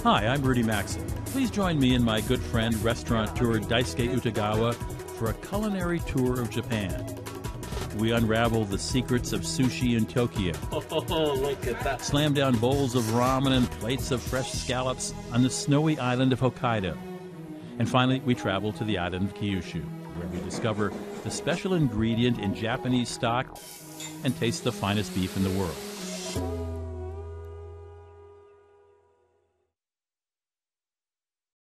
Hi, I'm Rudy Maxa. Please join me and my good friend, restaurateur Daisuke Utagawa, for a culinary tour of Japan. We unravel the secrets of sushi in Tokyo. Oh, look at that. Slam down bowls of ramen and plates of fresh scallops on the snowy island of Hokkaido. And finally, we travel to the island of Kyushu, where we discover the special ingredient in Japanese stock and taste the finest beef in the world.